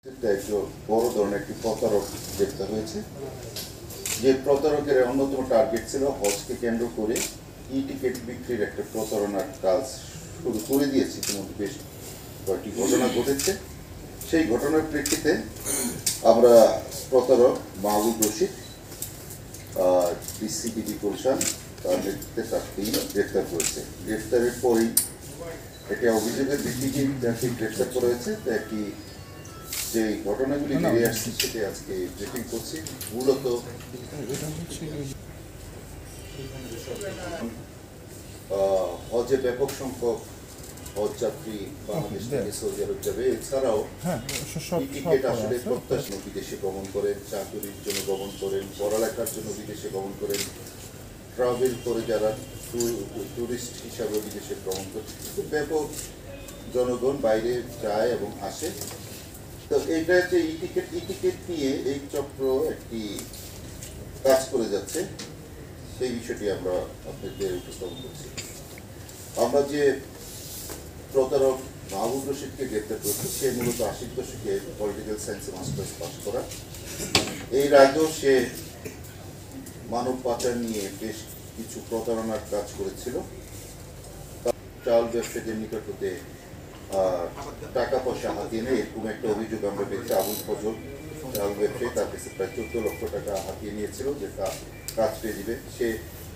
একটু বড় ধরনের একটি প্রতারক গ্রেপ্তার হয়েছে। যে প্রতারকের অন্যতম টার্গেট ছিল হজকে কেন্দ্র করে ই টিকিট বিক্রির একটা প্রতারণার কাজ শুরু করে দিয়েছে। ইতিমধ্যে বেশ কয়েকটি ঘটনা ঘটেছে। সেই ঘটনার প্রেক্ষিতে আমরা প্রতারক মাহবুব রশিদ ডিসিবিডি গুলশান তার নেতৃত্বে তাকে গ্রেপ্তার করেছে। গ্রেপ্তারের পরেই একটি অভিযোগের ভিত্তিতে যাকে গ্রেপ্তার করা হয়েছে একটি যে ঘটনাগুলি বেরিয়ে আসছে সেটা আজকে ব্রিফিং করছি। মূলত হজে ব্যাপক সংখ্যক হজ যাত্রী বাংলাদেশ থেকে সৌদি আরব যাবে। এছাড়াও টিকিট আসলে প্রত্যাশা বিদেশে গমন করেন, চাকরির জন্য গমন করেন, পড়ালেখার জন্য বিদেশে গমন করেন, ট্রাভেল করে যারা টুরিস্ট হিসাবে বিদেশে ভ্রমণ করে, খুব ব্যাপক জনগণ বাইরে যায় এবং আসে। তো এইটা যে ই টিকিট নিয়ে এই চক্র একটি কাজ করে যাচ্ছে, সেই বিষয়টি আমরা আপনাদের উপস্থাপন করছি। আমরা যে প্রতারক মাহবুব রশিদকে গ্রেপ্তার করছি, সে মূলত ৮০ দশকে পলিটিক্যাল সায়েন্সে মাস্টার্স পাস করা। এর আগেও সে মানব পাচার নিয়ে বেশ কিছু প্রতারণার কাজ করেছিল। চাল ব্যবসায়ীদের নিকট হতে টাকা পয়সা হাতিয়ে নেয়, এরকম একটা অভিযোগ আমরা পেয়েছি। আবুল ফজল চাল ব্যবসায়ী, তার কাছে প্রায় ১৪ লক্ষ টাকা হাতিয়ে নিয়েছিল যে কাজ পেয়ে দিবে। সে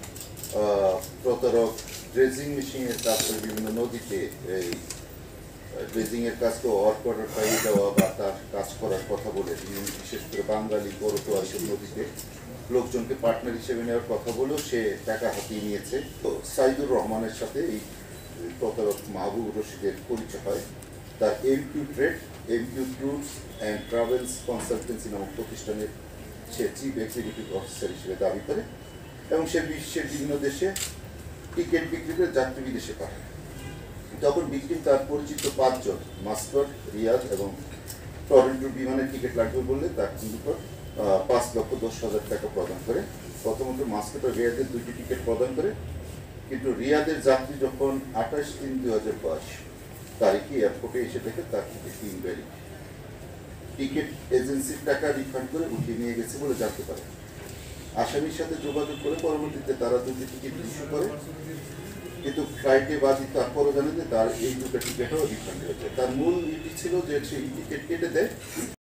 প্রতারক ড্রেজিং মেশিনের কাজ করে বিভিন্ন নদীতে এই ড্রেজিংয়ের কাজকে ওয়ার্ক অর্ডার পাইয়ে দেওয়া বা তার কাজ করার কথা বলে বিশেষ করে বাঙালি করতোয়া এইসব নদীতে লোকজনকে পার্টনার হিসেবে নেওয়ার কথা বলেও সে টাকা হাতিয়ে নিয়েছে। তো সাইদুর রহমানের সাথে এই প্রতারক মাহবুব রশিদের পরিচয় হয়। তার MQ tours and travels consultancy নামক প্রতিষ্ঠানের সে চিফ এক্সিকিউটিভ অফিসার হিসেবে দাবি করে এবং সে বিশ্বের বিভিন্ন দেশে টিকিট বিক্রি করে যাত্রী বিদেশে পাঠায়। তখন ভিকটিম তার পরিচিত ৫ জন মাস্কট, রিয়াদ এবং টরন্টোর বিমানের টিকিট লাগবে বললে তার নিকট ৫,১০,০০০ টাকা প্রদান করে। প্রথমত মাস্কট ও রিয়াদের ২টি টিকিট প্রদান করে, কিন্তু রিয়াদের যাত্রী যখন ২৮/৩/২০২২ তারিখে এয়ারপোর্টে এসে দেখে তার টিকিট ইনভ্যালিড। টিকিট এজেন্সির টাকা রিফান্ড করে উঠিয়ে নিয়ে গেছে বলে জানতে পারে। আসামির সাথে যোগাযোগ করে পরবর্তীতে তারা ২টি টিকিট ইস্যু করে, কিন্তু ফ্লাইটে বাধিত তারপরও জানে যে তার এই ২টা টিকিটও রিফান্ড হয়েছে। তার মূল ইটি ছিল যে সেই টিকিট কেটে দেয়